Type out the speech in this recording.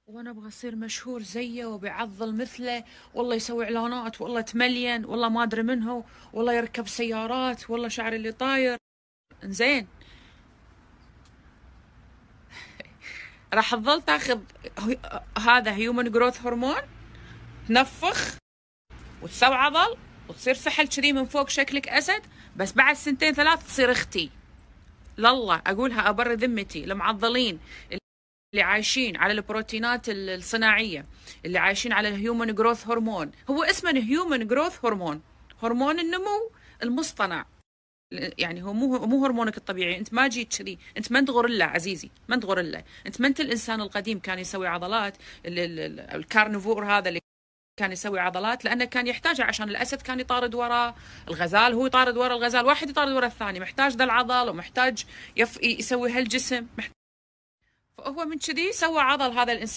وانا ابغى اصير مشهور زيه وبيعضل مثله، والله يسوي اعلانات، والله تملين، والله ما ادري منه، والله يركب سيارات، والله شعر اللي طاير. زين، راح تظل تاخذ هذا هيومن جروث هرمون، تنفخ وتسوي عضل وتصير فحل كذي من فوق شكلك اسد، بس بعد سنتين ثلاث تصير اختي. لله اقولها ابر ذمتي، المعضلين اللي عايشين على البروتينات الصناعيه، اللي عايشين على الهيومن جروث هرمون، هو اسمه هيومن جروث هرمون، هرمون النمو المصطنع. يعني هو مو هرمونك الطبيعي، انت ما جيت كذي، انت ما انت غوريلا عزيزي، ما انت غوريلا، انت ما انت الانسان القديم كان يسوي عضلات، الكارنيفور هذا اللي كان يسوي عضلات لانه كان يحتاجها عشان الاسد كان يطارد وراه، الغزال هو يطارد ورا الغزال، واحد يطارد ورا الثاني، محتاج ذا العضل ومحتاج يسوي هالجسم، فهو من كذي سوى عضل هذا الانسان.